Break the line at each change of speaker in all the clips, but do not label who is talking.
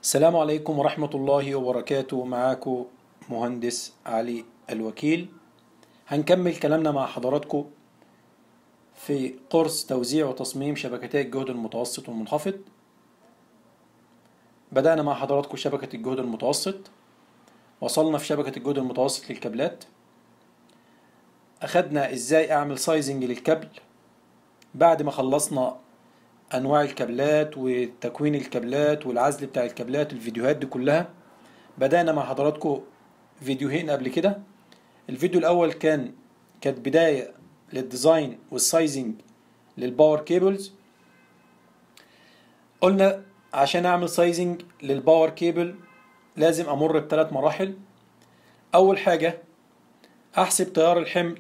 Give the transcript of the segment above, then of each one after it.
السلام عليكم ورحمة الله وبركاته. معاكم مهندس علي الوكيل. هنكمل كلامنا مع حضراتكم في قرص توزيع وتصميم شبكتي الجهد المتوسط والمنخفض. بدأنا مع حضراتكم شبكة الجهد المتوسط، وصلنا في شبكة الجهد المتوسط للكابلات، أخدنا إزاي أعمل سايزنج للكابل. بعد ما خلصنا أنواع الكابلات وتكوين الكابلات والعزل بتاع الكابلات، الفيديوهات دي كلها بدأنا مع حضراتكم فيديوهين قبل كده. الفيديو الأول كانت بداية للديزاين والسايزنج للباور كيبلز. قلنا عشان أعمل سايزنج للباور كيبل لازم أمر بثلاث مراحل. أول حاجة أحسب تيار الحمل،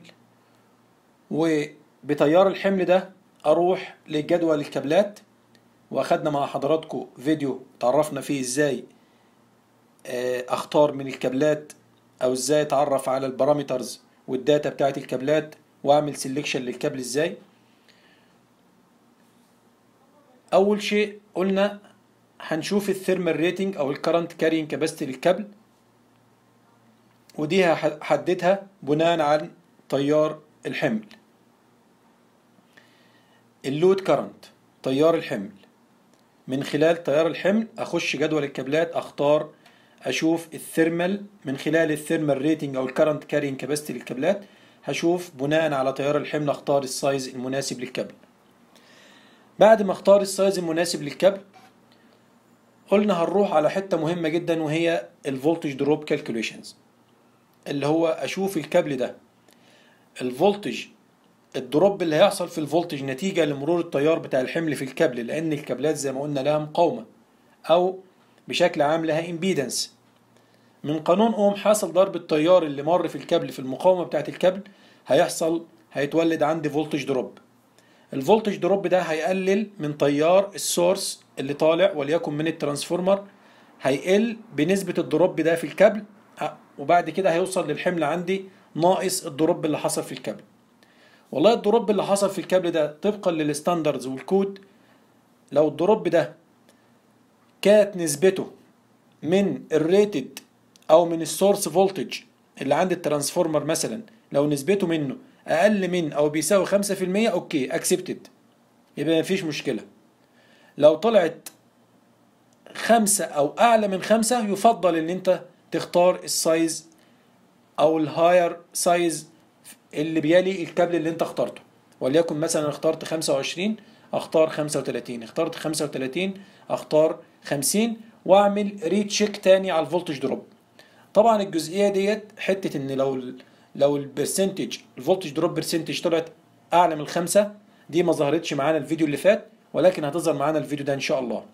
وبتيار الحمل ده أروح لجدول الكابلات، وأخدنا مع حضراتكم فيديو تعرفنا فيه إزاي أختار من الكابلات، أو إزاي أتعرف على البارامترز والداتا بتاعت الكابلات واعمل سيلكشن للكابل ازاي. اول شيء قلنا هنشوف الثيرمال ريتنج او الكرنت كارينج كاباسيتي للكابل، ودي هحددها بناء على تيار الحمل. اللود كرنت تيار الحمل، من خلال تيار الحمل اخش جدول الكابلات، اختار اشوف الثيرمال من خلال الثيرمال ريتنج او الكرنت كارينج كاباسيتي للكابلات. هشوف بناء على تيار الحمل اختار السايز المناسب للكابل. بعد ما اختار السايز المناسب للكابل، قلنا هنروح على حتة مهمة جدا، وهي الفولتج دروب كالكوليشنز، اللي هو اشوف الكابل ده الفولتج، الدروب اللي هيحصل في الفولتج نتيجة لمرور التيار بتاع الحمل في الكابل، لان الكابلات زي ما قلنا لها مقاومة او بشكل عام لها امبيدنس. من قانون اوم حاصل ضرب التيار اللي مر في الكابل في المقاومة بتاعت الكابل هيتولد عندي فولتج دروب. الفولتج دروب ده هيقلل من تيار السورس اللي طالع وليكن من الترانسفورمر، هيقل بنسبة الدروب ده في الكابل، وبعد كده هيوصل للحمل عندي ناقص الدروب اللي حصل في الكابل. والله الدروب اللي حصل في الكابل ده طبقا للستاندردز والكود، لو الدروب ده كانت نسبته من الريتد او من السورس فولتج اللي عند الترانسفورمر مثلا، لو نسبته منه اقل من او بيساوي 5%، اوكي اكسبتد، يبقى مفيش مشكلة. لو طلعت 5 أو أعلى من 5، يفضل إن أنت تختار السايز أو الهاير سايز اللي بيلي الكابل اللي أنت اخترته. وليكن مثلا اخترت 25، أختار 35، اخترت 35 أختار 50، وأعمل ريتشيك تاني على الفولتج دروب. طبعا الجزئية ديت حتة إن لو البرسنتج الفولتج دروب برسنتج طلعت أعلى من 5، دي ما ظهرتش معانا الفيديو اللي فات، ولكن هتظهر معانا الفيديو ده إن شاء الله.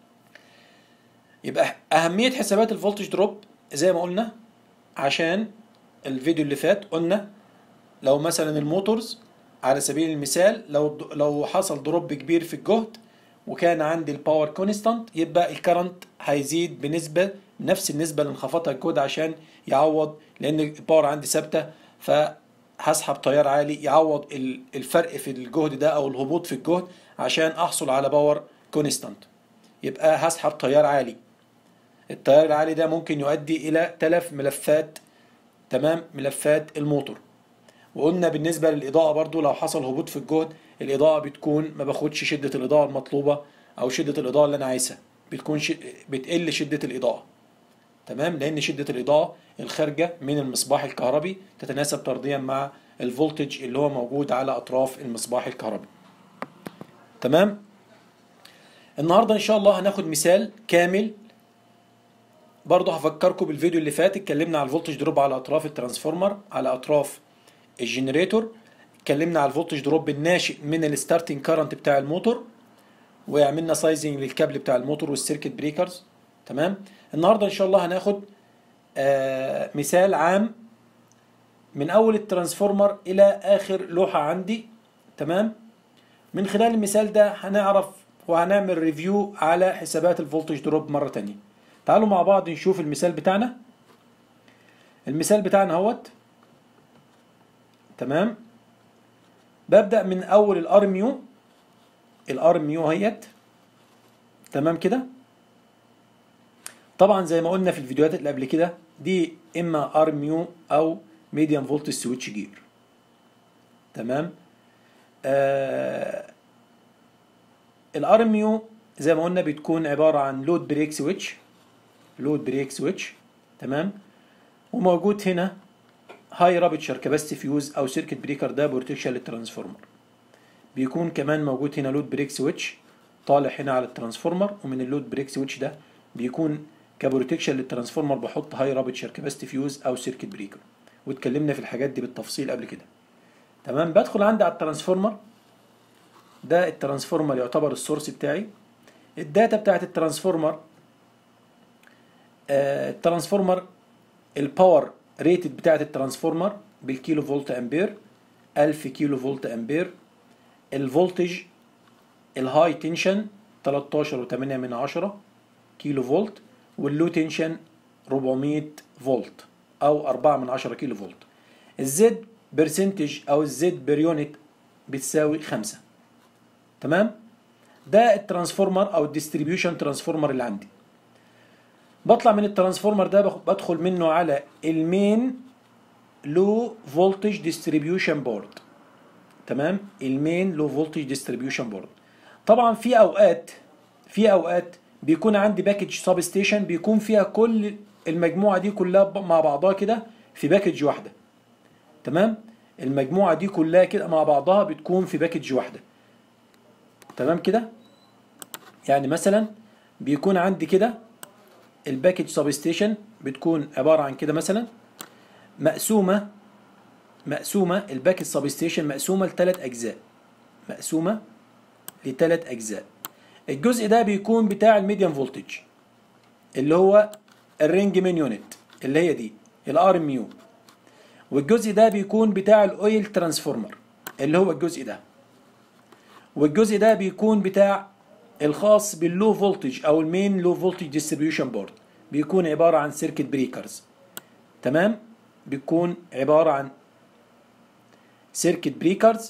يبقى أهمية حسابات الفولتج دروب زي ما قلنا، عشان الفيديو اللي فات قلنا لو مثلا الموتورز على سبيل المثال، لو حصل دروب كبير في الجهد وكان عندي الباور كونستانت، يبقى الكرنت هيزيد بنسبة نفس النسبة اللي انخفضها الجهد عشان يعوض، لأن الباور عندي ثابتة، فهسحب تيار عالي يعوض الفرق في الجهد ده أو الهبوط في الجهد عشان أحصل على باور كونستانت. يبقى هسحب تيار عالي. التيار العالي ده ممكن يؤدي إلى تلف ملفات، تمام، ملفات الموتور. وقلنا بالنسبة للإضاءة برضو لو حصل هبوط في الجهد، الإضاءة بتكون ما باخدش شدة الإضاءة المطلوبة أو شدة الإضاءة اللي أنا عايزها، بتقل شدة الإضاءة، تمام، لأن شدة الإضاءة الخارجة من المصباح الكهربي تتناسب طرديا مع الفولتج اللي هو موجود على أطراف المصباح الكهربي. تمام. النهاردة إن شاء الله هناخد مثال كامل. برضه هفكركم بالفيديو اللي فات، اتكلمنا على الفولتج دروب على اطراف الترانسفورمر، على اطراف الجنريتور، اتكلمنا على الفولتج دروب الناشئ من الستارتنج كارنت بتاع الموتور، وعملنا سايزنج للكابل بتاع الموتور والسيركت بريكرز. تمام. النهارده ان شاء الله هناخد مثال عام من اول الترانسفورمر الى اخر لوحة عندي. تمام. من خلال المثال ده هنعرف وهنعمل ريفيو على حسابات الفولتج دروب مرة تانية. تعالوا مع بعض نشوف المثال بتاعنا. المثال بتاعنا اهوت. تمام. ببدأ من أول الار ميو هيت. تمام كده. طبعا زي ما قلنا في الفيديوهات اللي قبل كده، دي اما ار ميو او ميديم فولتج سويتش جير. تمام. الار ام يو زي ما قلنا بتكون عباره عن لود بريك سويتش، لود بريك سويتش. تمام. وموجود هنا هاي رابتشر كاباسيتي فيوز او سيركت بريكر، ده بروتكشن للترانسفورمر. بيكون كمان موجود هنا لود بريك سويتش طالع هنا على الترانسفورمر، ومن اللود بريك سويتش ده بيكون كبروتكشن للترانسفورمر بحط هاي رابتشر كاباسيتي فيوز او سيركت بريكر، واتكلمنا في الحاجات دي بالتفصيل قبل كده. تمام. بدخل عندي على الترانسفورمر، ده الترانسفورمر يعتبر السورس بتاعي. الداتا بتاعت الترانسفورمر، الترانسفورمر الباور ريتد بتاعت الترانسفورمر بالكيلو فولت امبير، 1000 كيلو فولت امبير. الفولتج الهاي تنشن 13.8 كيلو فولت، واللو تنشن 400 فولت او 4 كيلو فولت. الزد برسنتج او الزد بير يونت بتساوي 5. تمام. ده الترانسفورمر او الديستريبيوشن ترانسفورمر اللي عندي. بطلع من الترانسفورمر ده بدخل منه على المين لو فولتج ديستريبيوشن بورد. تمام. المين لو فولتج ديستريبيوشن بورد. طبعا في اوقات بيكون عندي باكج سب ستيشن بيكون فيها كل المجموعه دي كلها مع بعضها كده في باكج واحده. تمام. المجموعه دي كلها كده مع بعضها بتكون في باكج واحده. تمام كده. يعني مثلا بيكون عندي كده الباكج سب ستيشن بتكون عباره عن كده، مثلا مقسومه الباكج سب ستيشن مقسومه لثلاث اجزاء، مقسومه لثلاث اجزاء. الجزء ده بيكون بتاع الميديم فولتج اللي هو الرينج مين يونت اللي هي دي الار ام يو، والجزء ده بيكون بتاع الاويل ترانسفورمر اللي هو الجزء ده، والجزء ده بيكون بتاع الخاص باللو فولتج او المين لو فولتج ديستريبيوشن بورد، بيكون عباره عن سيركت بريكرز. تمام. بيكون عباره عن سيركت بريكرز.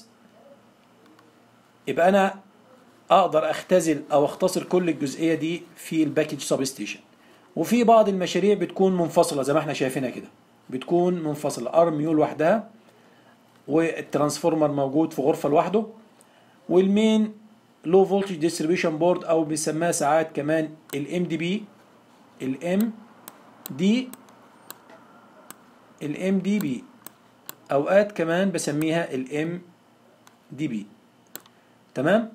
يبقى انا اقدر اختزل او اختصر كل الجزئيه دي في الباكج سب ستيشن. وفي بعض المشاريع بتكون منفصله زي ما احنا شايفينها كده، بتكون منفصله، ار ام يو لوحدها، والترانسفورمر موجود في غرفه لوحده، والمين لو فولتج ديستريبيوشن بورد او بيسموها ساعات كمان الام دي بي، الام دي بي اوقات كمان بسميها الام دي بي. تمام.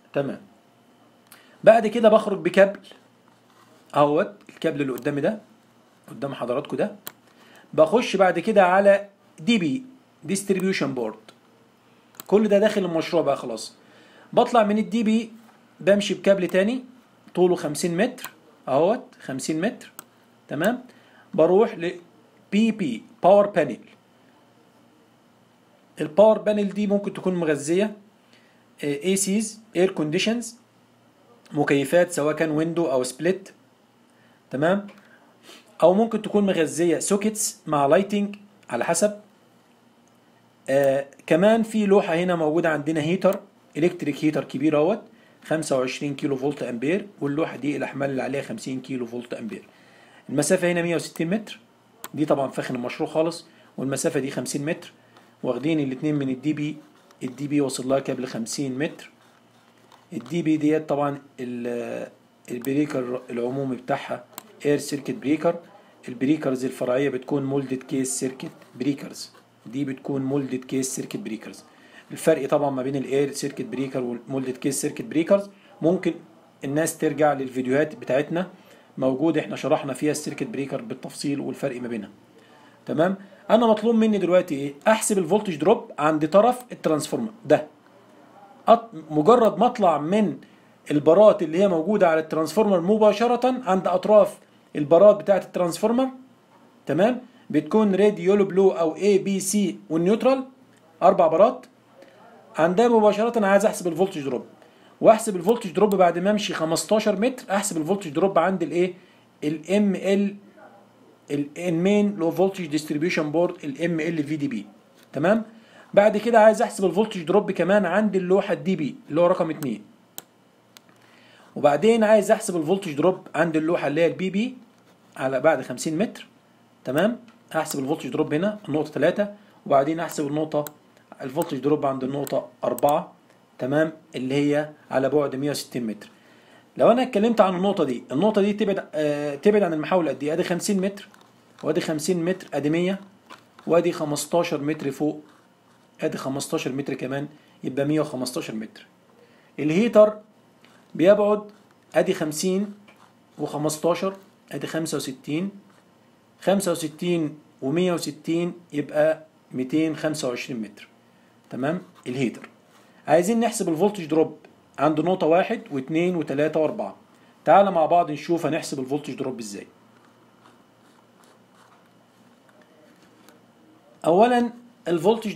بعد كده بخرج بكابل اهوت، الكابل اللي قدامي ده قدام حضراتكم ده، بخش بعد كده على دي بي ديستريبيوشن بورد. كل ده داخل المشروع بقى خلاص. بطلع من الدي بي بمشي بكابل تاني طوله 50 متر اهوت، 50 متر. تمام. بروح ل بي بي باور بانل. الباور بانل دي ممكن تكون مغذيه اي سيز اير كونديشنز، مكيفات سواء كان ويندو او سبليت. تمام. او ممكن تكون مغذيه سوكيتس مع لايتنج على حسب. كمان في لوحه هنا موجوده عندنا هيتر الكتريك هيتر كبير اهوت 25 كيلو فولت امبير، واللوحه دي الاحمال اللي عليها 50 كيلو فولت امبير. المسافه هنا 160 متر، دي طبعا فاخن المشروع خالص، والمسافه دي 50 متر. واخدين الاثنين من الدي بي، الدي بي وصل لها كابل 50 متر. الدي بي ديت طبعا البريكر العمومي بتاعها اير سيركت بريكر. البريكرز الفرعيه بتكون مولدد كيس سيركت بريكرز، دي بتكون مولدد كيس سيركت بريكرز. الفرق طبعا ما بين الاير سيركت بريكر والمولدد كيس سيركت بريكرز ممكن الناس ترجع للفيديوهات بتاعتنا موجوده، احنا شرحنا فيها السيركت بريكر بالتفصيل والفرق ما بينها. تمام. انا مطلوب مني دلوقتي ايه؟ احسب الفولتج دروب عند طرف الترانسفورمر ده. مجرد ما اطلع من البارات اللي هي موجوده على الترانسفورمر مباشره عند اطراف البارات بتاعه الترانسفورمر، تمام، بتكون ريد يولو بلو او اي بي سي والنيوترال، 4 بارات. عندها مباشره انا عايز احسب الفولتج دروب، واحسب الفولتج دروب بعد ما امشي 15 متر احسب الفولتج دروب عند الايه؟ الام ال المين لو فولتج ديستريبيوشن بورد، الام ال في دي بي. تمام. بعد كده عايز احسب الفولتج دروب كمان عند اللوحه الدي بي اللي هو رقم 2. وبعدين عايز احسب الفولتج دروب عند اللوحه اللي هي البي بي على بعد 50 متر. تمام، هحسب الفولتج دروب هنا النقطة 3، وبعدين هحسب الفولتج دروب عند النقطة 4. تمام، اللي هي على بعد 160 متر. لو انا اتكلمت عن النقطة دي تبعد عن المحول قد ايه؟ ادي 50 متر، وادي 50 متر، ادي 100، وادي 15 متر فوق، ادي 15 متر كمان، يبقى 115 متر. الهيتر بيبعد ادي 50 و15، ادي 65 و160 يبقى 225 متر. تمام، الهيتر. عايزين نحسب الفولتج دروب عند نقطة 1 و2 و3 و4. تعال مع بعض نشوف هنحسب الفولتج دروب ازاي. اولا الفولتج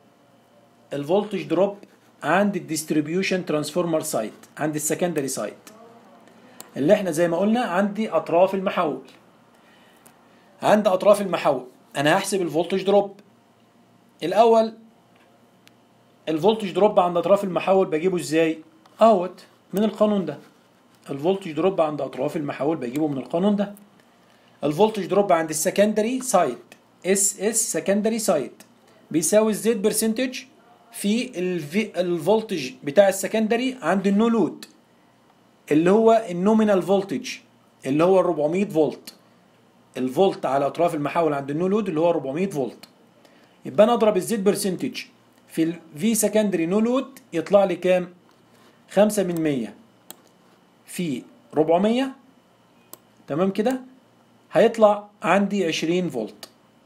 دروب عند الديستريبيوشن ترانسفورمر سايت، عند السكندري سايت، اللي احنا زي ما قلنا عندي اطراف المحول. عند اطراف المحول انا هحسب الفولتج دروب. الاول الفولتج دروب عند اطراف المحول بجيبه ازاي؟ اهوت من القانون ده. الفولتج دروب عند اطراف المحول بجيبه من القانون ده. الفولتج دروب عند السكندري سايت، اس سكندري سايت، بيساوي الزد برسنتج في الفولتج بتاع السكندري عند النو لود، اللي هو النومينال فولتج، اللي هو 400 فولت. الفولت على اطراف المحول عند النو لود اللي هو 400 فولت. يبقى انا اضرب الزد برسنتج في الفي سكندري نو لود يطلع لي كام؟ 5% في 400. تمام كده، هيطلع عندي 20 فولت.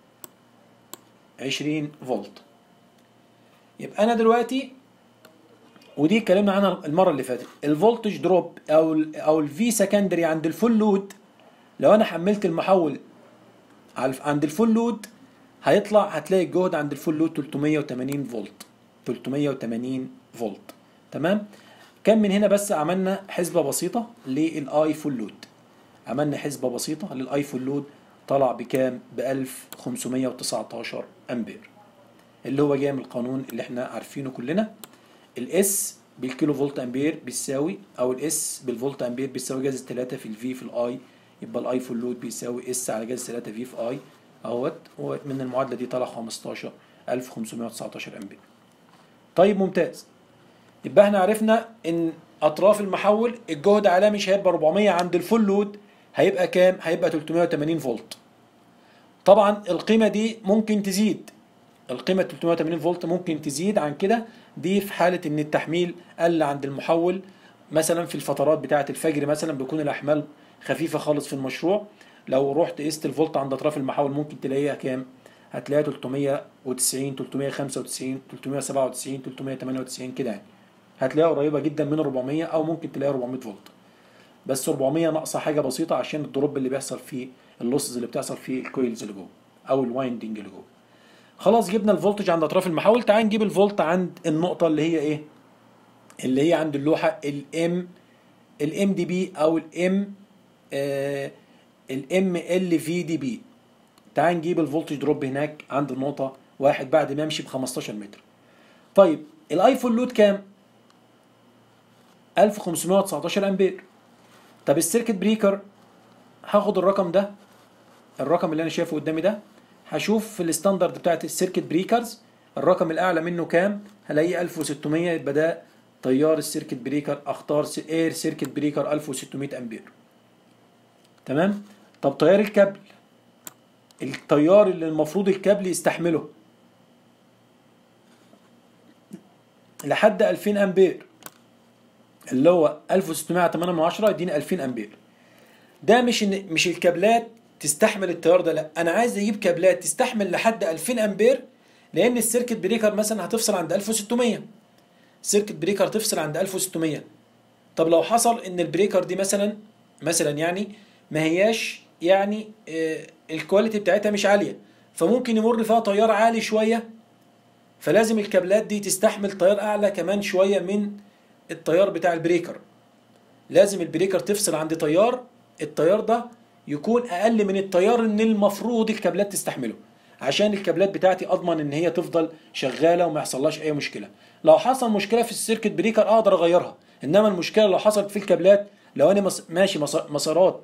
20 فولت. يبقى انا دلوقتي، ودي اتكلمنا عنها المره اللي فاتت، الفولتج دروب او الفي سكندري عند الفول لود، لو انا حملت المحول عند الفول لود هتلاقي الجهد عند الفول لود 380 فولت. 380 فولت. تمام. كان من هنا بس عملنا حسبه بسيطه للاي فول لود. عملنا حسبه بسيطه للاي فول لود، طلع بكام؟ ب 1519 امبير، اللي هو جاي من القانون اللي احنا عارفينه كلنا. الاس بالكيلو فولت امبير بيساوي، او الاس بالفولت امبير بيساوي جذر 3 في الفي في الاي. يبقى الاي فول لود بيساوي اس على جذر 3 في في اي اهوت. ومن المعادله دي طلع 15519 امبير. طيب ممتاز. يبقى احنا عرفنا ان اطراف المحول الجهد عليها مش هيبقى 400 عند الفول لود، هيبقى كام؟ هيبقى 380 فولت. طبعا القيمه دي ممكن تزيد، القيمه 380 فولت ممكن تزيد عن كده، دي في حاله ان التحميل قل عند المحول. مثلا في الفترات بتاعه الفجر مثلا بيكون الاحمال خفيفه خالص في المشروع، لو رحت قست الفولت عند اطراف المحول ممكن تلاقيها كام؟ هتلاقيها 390 395 397 398 كده يعني. هتلاقيها قريبه جدا من 400، او ممكن تلاقيها 400 فولت. بس 400 ناقصه حاجه بسيطه عشان الدروب اللي بيحصل فيه، اللوسز اللي بتحصل فيه الكويلز اللي جوه او الوايندنج اللي جوه. خلاص جبنا الفولتج عند اطراف المحول. تعال نجيب الفولت عند النقطه اللي هي ايه؟ اللي هي عند اللوحه الام دي بي او الام ال في دي بي. تعال نجيب الفولتج دروب هناك عند النقطه 1 بعد ما امشي ب 15 متر. طيب الاي فول لود كام؟ 1519 امبير. طب السيركت بريكر، هاخد الرقم ده، الرقم اللي انا شايفه قدامي ده، هشوف في الستاندرد بتاعت السيركت بريكرز الرقم الاعلى منه كام، هلاقيه 1600. يبقى ده تيار السيركت بريكر، اختار اير سيركت بريكر 1600 امبير. تمام. طب تيار الكابل، التيار اللي المفروض الكابل يستحمله لحد 2000 امبير، اللي هو 1608 يديني 2000 امبير. ده مش الكابلات تستحمل التيار ده، لا، انا عايز اجيب كابلات تستحمل لحد 2000 امبير، لان السيركت بريكر مثلا هتفصل عند 1600. السيركت بريكر تفصل عند 1600. طب لو حصل ان البريكر دي مثلا يعني ما هياش يعني الكواليتي بتاعتها مش عاليه، فممكن يمر فيها تيار عالي شويه، فلازم الكابلات دي تستحمل تيار اعلى كمان شويه من التيار بتاع البريكر. لازم البريكر تفصل عند تيار، التيار ده يكون اقل من التيار ان المفروض الكابلات تستحمله، عشان الكابلات بتاعتي اضمن ان هي تفضل شغاله وما يحصلهاش اي مشكله. لو حصل مشكله في السيركت بريكر اقدر اغيرها، انما المشكله لو حصلت في الكابلات، لو انا ماشي مسارات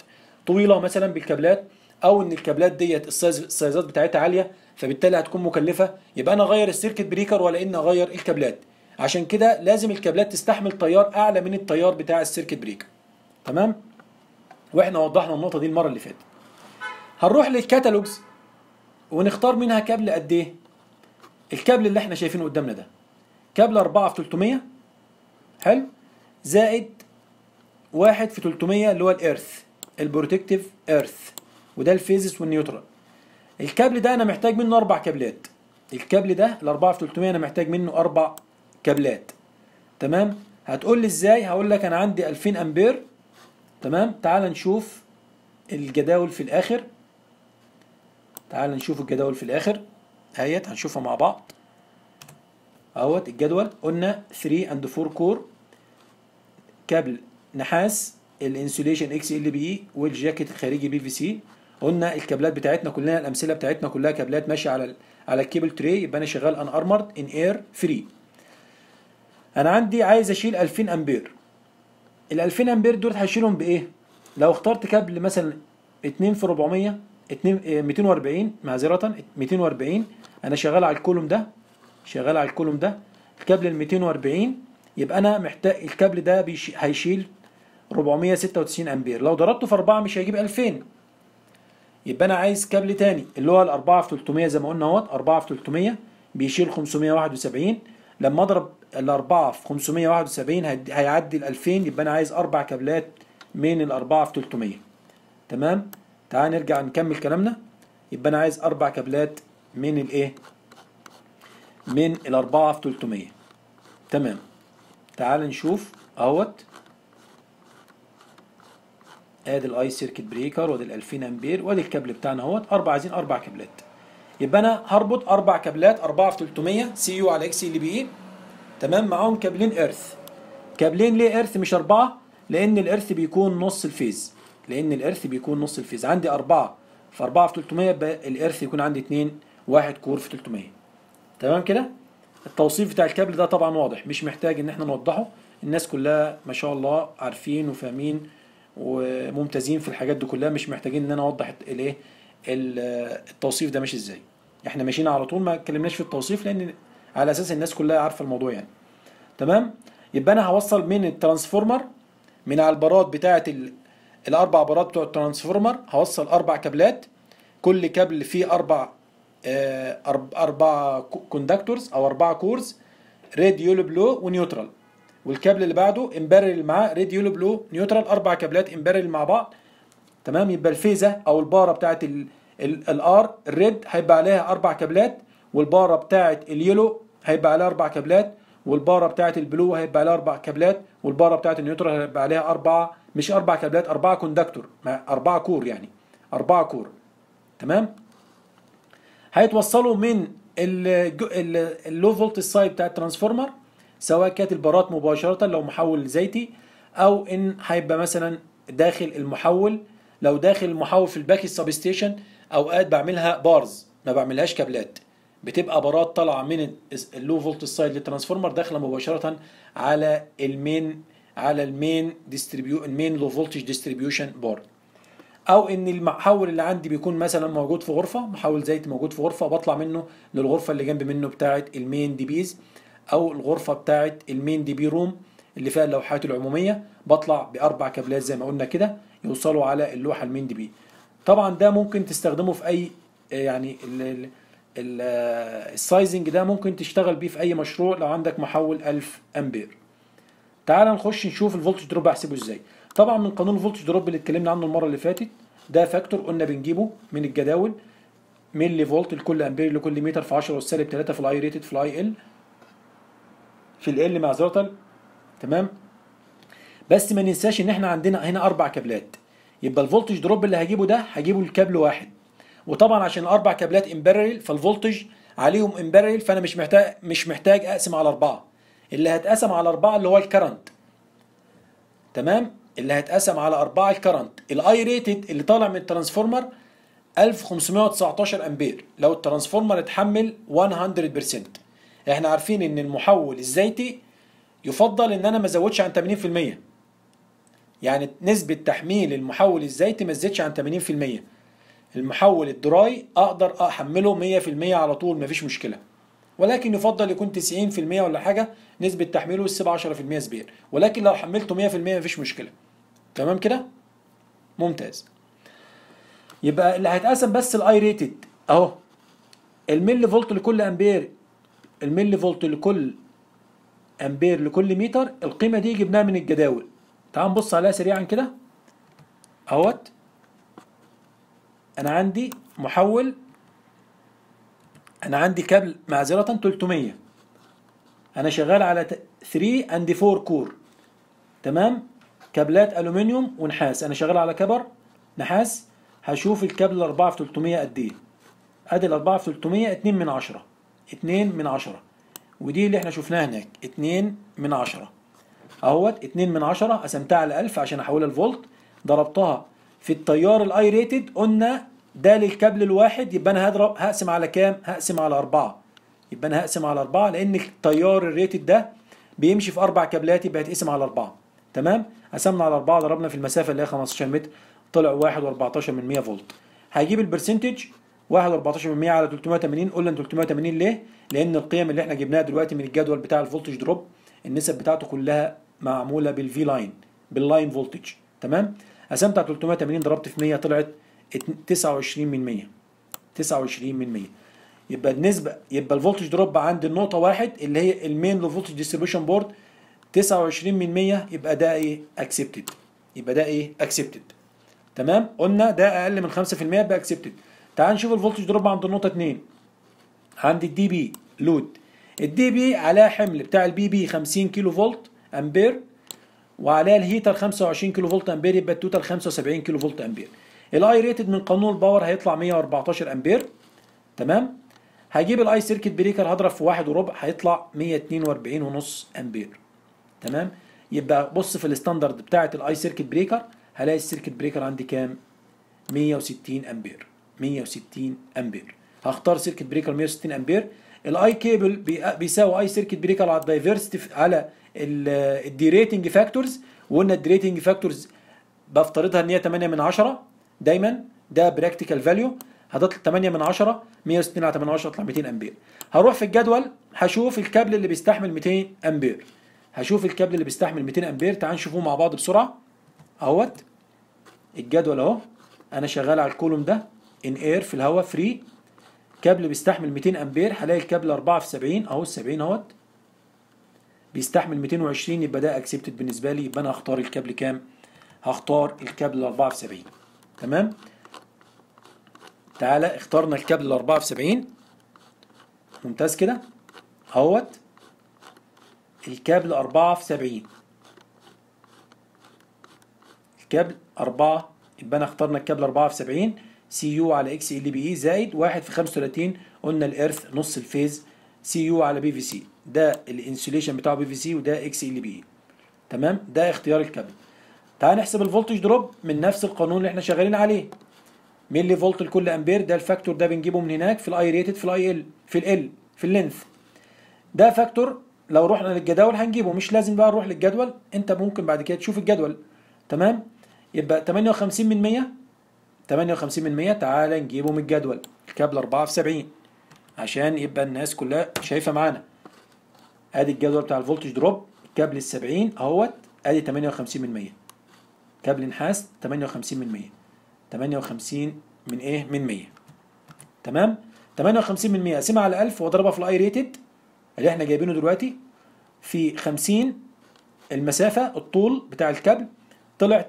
طويله مثلا بالكابلات، او ان الكابلات ديت السايزات بتاعتها عاليه فبالتالي هتكون مكلفه، يبقى انا اغير السيركت بريكر ولا ان اغير الكابلات. عشان كده لازم الكابلات تستحمل تيار اعلى من التيار بتاع السيركت بريكر. تمام، واحنا وضحنا النقطه دي المره اللي فاتت. هنروح للكتالوجز ونختار منها كابل قد ايه. الكابل اللي احنا شايفينه قدامنا ده كابل 4 في 300 حلو، زائد 1 في 300 اللي هو الارث، البروتكتيف ايرث، وده الفيزس والنيوترال. الكابل ده انا محتاج منه 4 كابلات. الكابل ده ال 4 في 300 انا محتاج منه 4 كابلات. تمام، هتقول لي ازاي؟ هقول لك انا عندي 2000 امبير. تمام، تعال نشوف الجداول في الاخر. تعال نشوف الجداول في الاخر اهيت، هنشوفها مع بعض اهوت. الجدول قلنا 3 اند 4 كور، كابل نحاس، الانسوليشن اكس ال بي، والجاكيت الخارجي بي في سي. قلنا الكابلات بتاعتنا كلها، الامثله بتاعتنا كلها كابلات ماشيه على الكيبل تري، يبقى انا شغال ان ارمرد ان اير فري. انا عندي عايز اشيل 2000 امبير. ال 2000 امبير دول هشيلهم بايه؟ لو اخترت كابل مثلا 2 في 400 240 معذره 240، انا شغال على الكولوم ده، شغال على الكولوم ده الكابل ال 240، يبقى انا محتاج الكابل ده هيشيل 496 امبير. لو ضربته في 4 مش هيجيب 2000، يبقى انا عايز كابل تاني اللي هو ال 4 في 300 زي ما قلنا اهوت. 4 في 300 بيشيل 571، لما اضرب ال 4 في 571 هيعدي ال 2000، يبقى انا عايز 4 كابلات من ال 4 في 300. تمام، تعال نرجع نكمل كلامنا. يبقى انا عايز 4 كابلات من الايه؟ من ال 4 في 300. تمام، تعال نشوف اهوت. ادي الاي سيركت بريكر، وادي ال 2000 امبير، وادي الكابل بتاعنا اهوت. عايزين 4 كابلات. يبقى انا هربط 4 كابلات 4 في 300 سي يو على اكس ال بي اي. تمام، معاهم كابلين ايرث. كابلين ليه ايرث مش 4؟ لان الايرث بيكون نص الفيز. لان الايرث بيكون نص الفيز. عندي 4 في 4 في 300، يبقى الايرث يكون عندي 2 1 كور في 300. تمام كده. التوصيف بتاع الكابل ده طبعا واضح، مش محتاج ان احنا نوضحه. الناس كلها ما شاء الله عارفين وفاهمين وممتازين في الحاجات دي كلها، مش محتاجين ان انا اوضح الايه التوصيف ده ماشي ازاي. احنا ماشيين على طول، ما اتكلمناش في التوصيف لان على اساس الناس كلها عارفه الموضوع يعني. تمام، يبقى انا هوصل من الترانسفورمر، من على البارات بتاعه الاربع بارات بتوع الترانسفورمر، هوصل 4 كابلات. كل كابل فيه 4 كوندكتورز او 4 كورز، ريد يولو بلو ونيوترال. والكابل اللي بعده امبارل معاه ريد يولو بلو نيوترال، 4 كابلات امبارل مع بعض. تمام، يبقى الفيزه او الباره بتاعت الار الريد هيبقى عليها 4 كابلات، والباره بتاعت اليلو هيبقى عليها 4 كابلات، والباره بتاعت البلو هيبقى عليها 4 كابلات، والباره بتاعت النيوترال هيبقى عليها 4 مش 4 كابلات، 4 كوندكتور، 4 كور يعني 4 كور. تمام، هيتوصلوا من اللو فولت سايد بتاع الترانسفورمر، سواء كانت البارات مباشره لو محول زيتي، او ان هيبقى مثلا داخل المحول. لو داخل المحول في الباك سبستيشن اوقات بعملها بارز، ما بعملهاش كابلات، بتبقى بارات طالعه من اللو فولت سايد للترانسفورمر داخله مباشره على المين لو فولتج ديستريبيوشن بورد. او ان المحول اللي عندي بيكون مثلا موجود في غرفه، محول زيت موجود في غرفه، بطلع منه للغرفه اللي جنب منه بتاعه المين دي بيز، او الغرفه بتاعه المين دي بي روم اللي فيها اللوحات العموميه، بطلع ب4 كابلات زي ما قلنا كده يوصلوا على اللوحه المين دي بي. طبعا ده ممكن تستخدمه في اي يعني السايزنج ده ممكن تشتغل بيه في اي مشروع لو عندك محول 1000 امبير. تعال نخش نشوف الفولتج دروب احسبه ازاي. طبعا من قانون الفولتج دروب اللي اتكلمنا عنه المره اللي فاتت، ده فاكتور قلنا بنجيبه من الجداول، ملي فولت لكل امبير لكل متر في 10 والسالب 3 في الاي ريتد في الاي ال في ال معذره. تمام، بس ما ننساش ان احنا عندنا هنا 4 كابلات، يبقى الفولتج دروب اللي هجيبه ده هجيبه الكابل واحد. وطبعا عشان ال4 كابلات امبارل فالفولتج عليهم امبارل، فانا مش محتاج اقسم على 4. اللي هتقسم على 4 اللي هو الكرنت. تمام، اللي هتقسم على 4 الكرنت. الاي ريتد اللي طالع من الترانسفورمر 1519 امبير لو الترانسفورمر اتحمل 100%. احنا عارفين ان المحول الزيتي يفضل ان انا ما ازودش عن 80%، يعني نسبة تحميل المحول الزيتي ما تزيدش عن 80%. المحول الدراي اقدر احمله 100% على طول مفيش مشكلة، ولكن يفضل يكون 90% ولا حاجة نسبة تحميله، يسيب 10% سبير، ولكن لو حملته 100% مفيش مشكلة. تمام كده؟ ممتاز. يبقى اللي هيتقسم بس الاي ريتد اهو، الملي فولت لكل امبير، الملي فولت لكل امبير لكل متر، القيمة دي جبناها من الجداول. تعال نبص عليها سريعا كده اهوت. انا عندي محول، انا عندي كابل معذرة 300، انا شغال على 3 اند 4 كور. تمام، كابلات الومنيوم ونحاس، انا شغال على كبر نحاس. هشوف الكابل الأربعة في 300 قد ايه. ادي الأربعة في 300 2 من 10، 2 من 10، ودي اللي احنا شفناها هناك 2 من 10 اهوت. 2 من 10 قسمتها على 1000 عشان احولها لفولت، ضربتها في التيار الاي ريتد، قلنا ده للكابل الواحد، يبقى انا هقسم على كام؟ هقسم على 4. يبقى انا هقسم على 4 لان التيار الريتد ده بيمشي في 4 كابلات، يبقى هيتقسم على 4. تمام، قسمنا على 4، ضربنا في المسافه اللي هي 15 متر، طلع 1.14 فولت. هيجيب البرسنتج 1.14 على 380. قلنا 380 ليه؟ لان القيم اللي احنا جبناها دلوقتي من الجدول بتاع الفولتج دروب النسب بتاعته كلها معموله بالفي لاين، باللاين فولتج. تمام، قسمت على 380 ضربت في 100 طلعت 29%. 29%. يبقى النسبه، يبقى الفولتج دروب عند النقطه 1 اللي هي المين لو فولتج ديستريبيوشن بورد 29%، يبقى ده ايه؟ اكسبتد. يبقى ده ايه؟ اكسبتد. تمام، قلنا ده اقل من 5% يبقى اكسبتد. تعال نشوف الفولتج دروب عند النقطه 2. عند الدي بي لود، الدي بي عليها حمل بتاع البي بي 50 كيلو فولت امبير، وعليها الهيتر 25 كيلو فولت امبير، يبقى التوتال 75 كيلو فولت امبير. الاي ريتد من قانون الباور هيطلع 114 امبير. تمام، هجيب الاي سيركت بريكر هضرب في 1 وربع هيطلع 142.5 امبير. تمام، يبقى بص في الستاندرد بتاعه الاي سيركت بريكر هلاقي السيركت بريكر عندي كام؟ 160 امبير. 160 امبير. هختار سيركت بريكر 160 امبير. الاي كيبل بيساوي اي سيركت بريكر على الدايفرستي على الديريتنج فاكتورز، وقلنا الديريتنج فاكتورز بفترضها ان هي 8 من 10 دايما، ده براكتيكال فاليو. هتطلع 8 من 10، 160 على 8 يطلع 200 امبير. هروح في الجدول هشوف الكابل اللي بيستحمل 200 امبير. هشوف الكابل اللي بيستحمل 200 امبير. تعال نشوفوه مع بعض بسرعه اهوت. الجدول اهو، انا شغال على الكولوم ده ان اير في الهواء فري، كابل بيستحمل 200 امبير. هلاقي الكابل 4 في 70 اهو، ال 70 اهوت بيستحمل 220، يبقى ده اكسبتد بالنسبه لي. يبقى انا هختار الكابل كام؟ هختار الكابل 4 في 70. تمام، تعالى اخترنا الكابل 4 في 70. ممتاز كده اهوت، الكابل 4 في 70، الكابل 4، يبقى انا اخترنا الكابل 4 في 70 سي يو على اكس ال بي اي زائد 1 في 35. قلنا الارث نص الفيز سي يو على بي في سي، ده الانسوليشن بتاعه بي في سي وده اكس ال بي اي. تمام، ده اختيار الكابل. تعال نحسب الفولتج دروب من نفس القانون اللي احنا شغالين عليه، ملي فولت لكل امبير. ده الفاكتور ده بنجيبه من هناك في الاي ريتد في الاي ال في ال في اللينث. ده فاكتور لو رحنا للجداول هنجيبه، مش لازم بقى نروح للجدول، انت ممكن بعد كده تشوف الجدول. تمام، يبقى 58%. 58%. تعالى نجيبه من الجدول، الكابل 4 في 70 عشان يبقى الناس كلها شايفه معانا. ادي الجدول بتاع الفولتج دروب، كابل ال 70 اهوت، ادي 58%. كابل نحاس 58%. 58 من ايه؟ من 100. تمام، 58% اقسمها على 1000 واضربها في الاي ريتد اللي احنا جايبينه دلوقتي في 50 المسافه الطول بتاع الكابل، طلع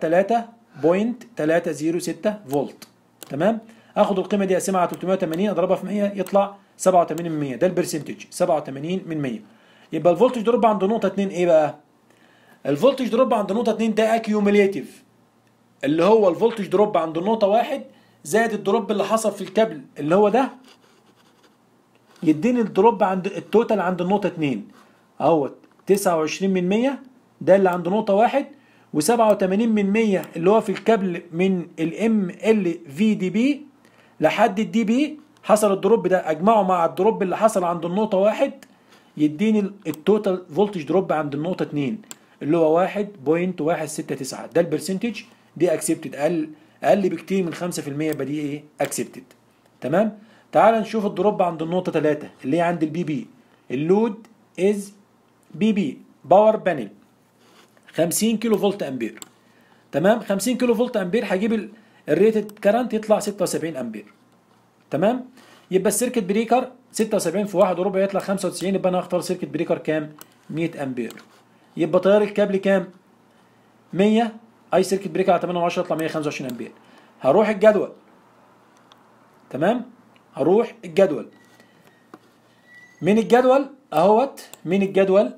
3.306 فولت. تمام، اخد القيمه دي اقسمها على 380 اضربها في 100 يطلع 87%. ده البرسنتج 87 من 100. يبقى الفولتج دروب عند نقطه 2 ايه بقى؟ الفولتج دروب عند نقطه 2 ده اكيوميليتيف، اللي هو الفولتج دروب عند النقطه 1 زائد الدروب اللي حصل في الكابل اللي هو ده، يديني الدروب عند التوتال عند النقطه 2 اهوت 29 من 100 ده اللي عند نقطه 1، و87 من 100 اللي هو في الكابل من الام ال في دي بي لحد الدي بي. حصل الدروب ده اجمعه مع الدروب اللي حصل عند النقطه 1 يديني التوتال فولتج دروب عند النقطه 2. اللي هو 1.169. ده البرسنتج، دي اكسبتد، اقل بكتير من 5%، يبقى دي ايه؟ اكسبتد. تمام. تعال نشوف الدروب عند النقطه 3 اللي هي عند البي بي. اللود از بي بي باور بانل 50 كيلو فولت امبير. تمام. 50 كيلو فولت امبير هجيب الريتد كارنت يطلع 76 امبير. تمام. يبقى السيركت بريكر 76 في 1 وربع يطلع 95، يبقى انا هختار سيركت بريكر كام؟ 100 امبير. يبقى تيار الكابل كام؟ 100. اي سيركت بريكر على 8 10 يطلع 125 امبير. هروح الجدول. تمام. هروح الجدول. من الجدول اهوت، من الجدول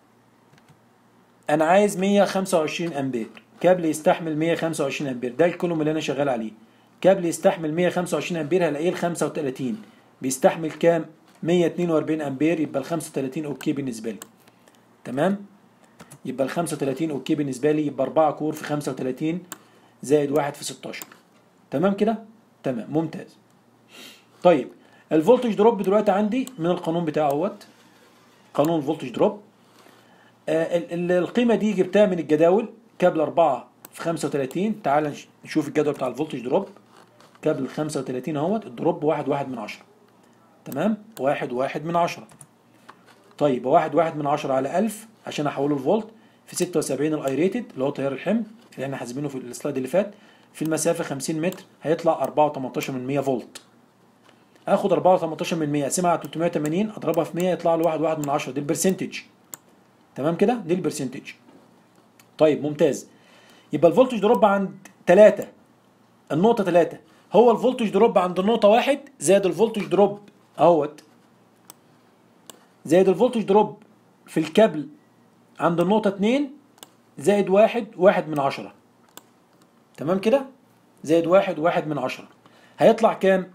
انا عايز 125 امبير. كابل يستحمل 125 امبير، ده الكولوم اللي انا شغال عليه. كابل يستحمل 125 امبير، هلاقيه ال 35 بيستحمل كام؟ 142 امبير. يبقى ال 35 اوكي بالنسبه لي. تمام. يبقى ال 35 اوكي بالنسبه لي. يبقى 4 كور في 35 زائد 1 في 16. تمام كده؟ تمام، ممتاز. طيب الفولتج دروب دلوقتي عندي من القانون بتاعه اهوت، قانون الفولتج دروب. القيمه دي جبتها من الجداول. كابل 4 في 35. تعال نشوف الجدول بتاع الفولتج دروب. كابل 35 اهوت، الدروب 1.1. تمام. 1.1. طيب 1.1 على 1000 عشان احوله لفولت في 76 الاي ريتد اللي هو تيار الحمل اللي احنا حاسبينه في السلايد اللي فات، في المسافه 50 متر هيطلع 4.18 فولت. اخد 4.18 اقسمها على 380 اضربها في 100 يطلع لي 1.1. دي البرسنتج. تمام كده؟ دي البرسنتج. طيب ممتاز. يبقى الفولتج دروب عند 3، النقطه 3 هو الفولتج دروب عند النقطه 1 زائد الفولتج دروب اهوت، زائد الفولتج دروب في الكابل عند النقطة 2 زائد 1.1. تمام كده؟ زائد 1.1 هيطلع كام؟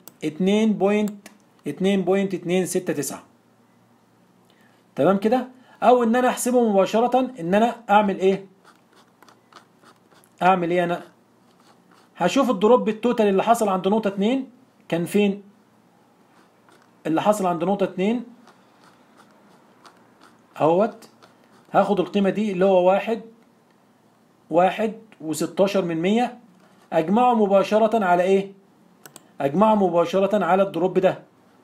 2.269. تمام كده؟ أو إن أنا أحسبه مباشرة، إن أنا أعمل إيه؟ أعمل إيه أنا؟ هشوف الدروب التوتال اللي حصل عند نقطة 2 كان فين؟ اللي حصل عند نقطة 2 اهوت، هاخد القيمة دي اللي هو 1.16، اجمعه مباشرة على ايه؟ اجمعه مباشرة على الدروب ده.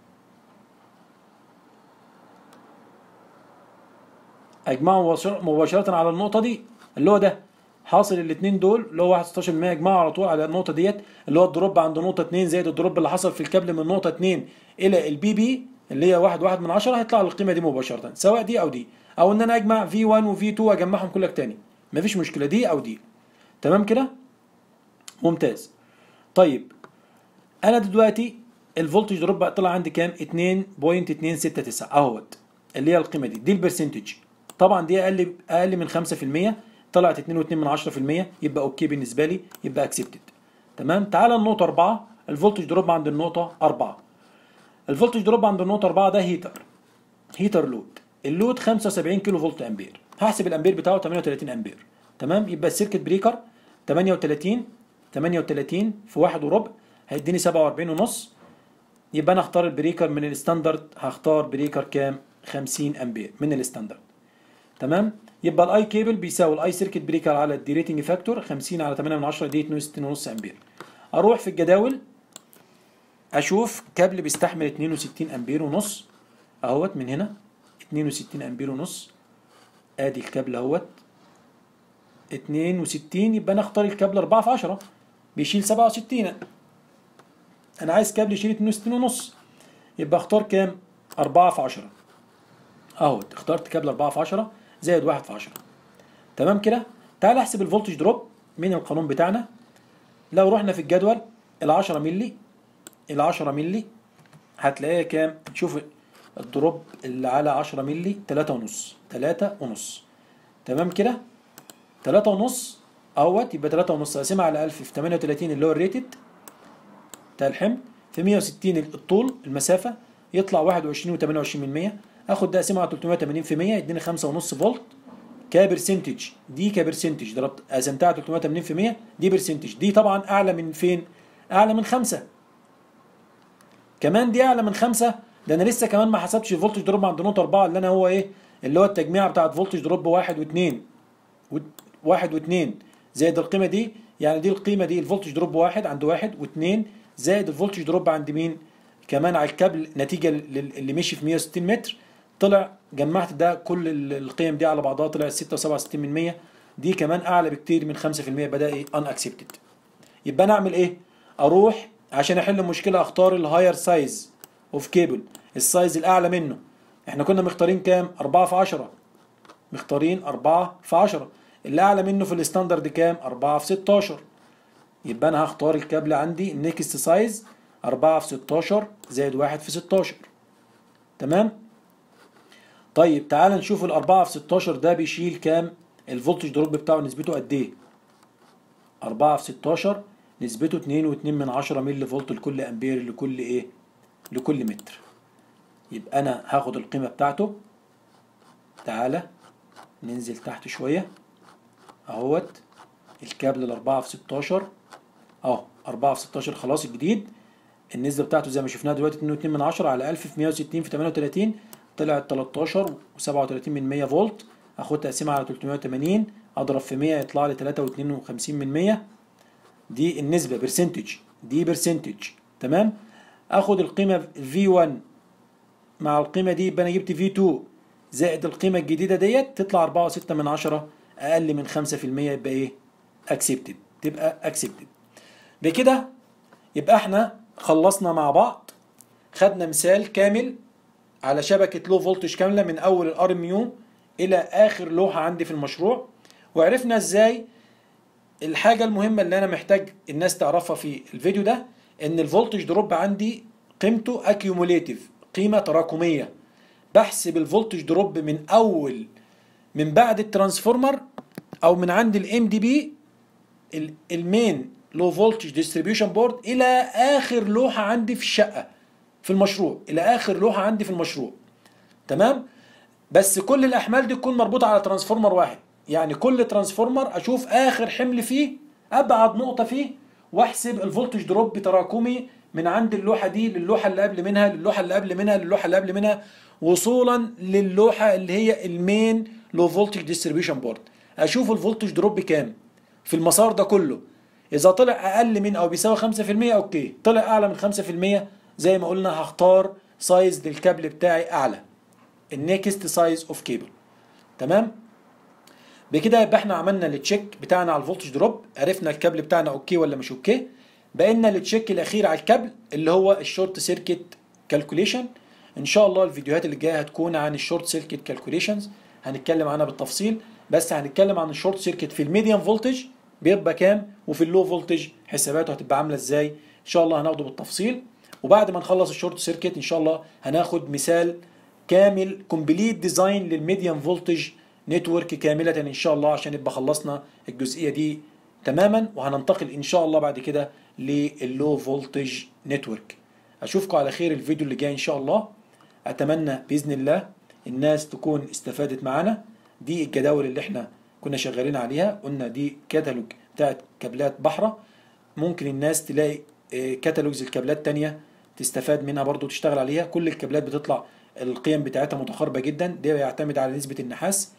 اجمعه مباشرة على النقطة دي اللي هو ده. حاصل الاثنين دول اللي هو 1.16%، اجمعه على طول على النقطة ديت اللي هو الدروب عند نقطة 2 زائد الدروب اللي حصل في الكابل من نقطة 2 الى البي بي اللي هي 1.1، هيطلع القيمة دي مباشرة سواء دي او دي، او ان انا اجمع في 1 وفي 2 واجمعهم كلك تاني، مفيش مشكلة دي او دي. تمام كده؟ ممتاز. طيب انا دلوقتي الفولتج دروب طلع عندي كام؟ 2.269 اهوت اللي هي القيمة دي البرسنتج. طبعا دي اقل من 5%، طلعت 2.2%، يبقى اوكي بالنسبة لي، يبقى اكسبتد. تمام. تعال النقطة 4، الفولتج دروب عند النقطة 4. الفولتج دروب عند النقطة 4 ده هيتر لود. اللود 75 كيلو فولت امبير. هحسب الامبير بتاعه 38 امبير. تمام. يبقى السيركت بريكر 38 في 1.4 هيديني 47.5. يبقى انا اختار البريكر من الستاندرد، هختار بريكر كام؟ 50 امبير من الستاندرد. تمام. يبقى الاي كيبل بيساوي الاي سيركت بريكر على الدي ريتنج فاكتور 50 على 8 دي 62.5 امبير. اروح في الجداول اشوف كابل بيستحمل 62 امبير ونص اهوت من هنا 62 امبير ونص. ادي الكابل اهوت 62. يبقى انا اختار الكابل 4 في 10 بيشيل 67. انا عايز كابل يشيل 62 ونص، يبقى اختار كام؟ 4 في 10 اهوت. اخترت كابل 4 في 10 زائد 1 في 10. تمام كده؟ تعال احسب الفولتج دروب من القانون بتاعنا. لو رحنا في الجدول ال 10 ملي هتلاقيها كام؟ شوف الدروب اللي على 10 ملي 3.5. تمام كده؟ 3.5 اهوت. يبقى 3.5 اقسمها على 1000 في 38 اللي هو الريتد بتاع الحمل في 160 الطول المسافة يطلع 21.28%. اخد ده اقسمها على 380 في 100 يديني 5.5 فولت كبرسنتج. دي كبرسنتج ضربت قسمتها على 380 في 100 دي برسنتج. دي طبعا اعلى من فين؟ اعلى من 5. كمان دي اعلى من 5. ده انا لسه كمان ما حسبتش الفولتج دروب عند نقطة 4 اللي انا هو ايه؟ اللي هو التجميع بتاعت فولتج دروب 1 و2 واحد واثنين زائد القيمة دي، يعني دي القيمة دي الفولتج دروب واحد عند واحد واثنين زائد الفولتج دروب عند مين؟ كمان على الكابل نتيجة اللي مشي في 160 متر. طلع جمعت ده كل القيم دي على بعضها طلعت 6.67%. دي كمان أعلى بكتير من 5%، بدأ إيه؟ unaccepted. يبقى أنا أعمل إيه؟ أروح عشان أحل المشكلة أختار الهاير سايز أوف كيبل، السايز الأعلى منه. إحنا كنا مختارين كام؟ 4 في 10. مختارين 4 في 10. اللي أعلى منه في الستاندرد كام؟ 4 في 16. يبقى أنا هختار الكابل عندي النكست سايز 4 في 16 زائد 1 في 16. تمام؟ طيب تعال نشوف ال 4 في 16 ده بيشيل كام؟ الفولتج دروب بتاعه نسبته قد إيه؟ 4 في 16 نسبته 2.2 ملي فولت لكل أمبير لكل إيه؟ لكل متر. يبقى أنا هاخد القيمة بتاعته. تعالى ننزل تحت شوية اهوت الكابل ال 4 في 16 اهو 4 في 16 خلاص الجديد. النسبة بتاعته زي ما شفناها دلوقتي 2.2 على 1000 في 160 في 38 طلعت 13 و37 فولت. اخد تقسيمها على 380 اضرب في 100 يطلع لي 3.52. دي النسبة برسنتج، دي برسنتج. تمام. اخد القيمة V1 مع القيمة دي يبقى انا جبت V2 زائد القيمة الجديدة ديت تطلع 4.6 اقل من 5%، يبقى ايه؟ accepted. تبقى accepted. بكده يبقى احنا خلصنا مع بعض، خدنا مثال كامل على شبكة لو فولتج كاملة من اول الار ام يو الى اخر لوحة عندي في المشروع، وعرفنا ازاي. الحاجة المهمة اللي انا محتاج الناس تعرفها في الفيديو ده ان الفولتج دروب عندي قيمته اكيوموليتيف، قيمة تراكمية. بحسب الفولتج دروب من بعد الترانسفورمر او من عند الام دي بي المين لو فولتج ديستريبيوشن بورد الى اخر لوحه عندي في الشقه في المشروع، الى اخر لوحه عندي في المشروع. تمام. بس كل الاحمال دي تكون مربوطه على ترانسفورمر واحد، يعني كل ترانسفورمر اشوف اخر حمل فيه، ابعد نقطه فيه، واحسب الفولتج دروب تراكمي من عند اللوحه دي للوحه اللي قبل منها للوحه اللي قبل منها للوحه اللي قبل منها وصولا للوحه اللي هي المين لو فولتج ديستريبيوشن بورد. اشوف الفولتج دروب كام في المسار ده كله. اذا طلع اقل من او بيساوي 5% اوكي، طلع اعلى من 5% زي ما قلنا هختار سايز للكابل بتاعي اعلى، النيكست سايز اوف كيبل. تمام. بكده يبقى احنا عملنا التشيك بتاعنا على الفولتج دروب، عرفنا الكابل بتاعنا اوكي ولا مش اوكي. بقينا التشيك الاخير على الكابل اللي هو الشورت سيركت كالكوليشن. ان شاء الله الفيديوهات اللي جايه هتكون عن الشورت سيركت كالكوليشنز، هنتكلم عنها بالتفصيل. بس هنتكلم عن الشورت سيركت في الميديم فولتج بيبقى كام، وفي اللو فولتج حساباته هتبقى عامله ازاي. ان شاء الله هناخده بالتفصيل. وبعد ما نخلص الشورت سيركت ان شاء الله هناخد مثال كامل كومبليت ديزاين للميديم فولتج نتورك كامله ان شاء الله، عشان يبقى خلصنا الجزئيه دي تماما. وهننتقل ان شاء الله بعد كده لللو فولتج نتورك. اشوفكم على خير الفيديو اللي جاي ان شاء الله. اتمنى باذن الله الناس تكون استفادت معانا. دي الجداول اللي احنا كنا شغالين عليها، قلنا دي كتالوج بتاعت كابلات بحرة. ممكن الناس تلاقي كتالوجز الكابلات تانية تستفاد منها برضو تشتغل عليها. كل الكابلات بتطلع القيم بتاعتها متقاربة جدا، ده بيعتمد على نسبة النحاس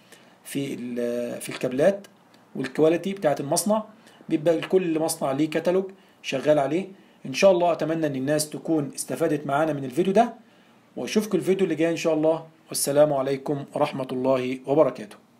في الكابلات والكواليتي بتاعت المصنع. بيبقى كل مصنع ليه كتالوج شغال عليه. ان شاء الله اتمنى ان الناس تكون استفادت معانا من الفيديو ده، واشوفكم الفيديو اللي جاي ان شاء الله. والسلام عليكم ورحمة الله وبركاته.